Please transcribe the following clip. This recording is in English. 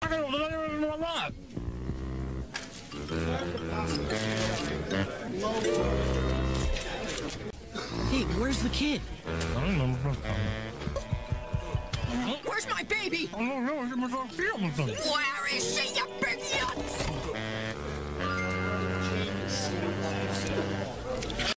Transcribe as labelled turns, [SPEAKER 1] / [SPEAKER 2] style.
[SPEAKER 1] Hey, where's the kid? Where's my baby? Where is she, you big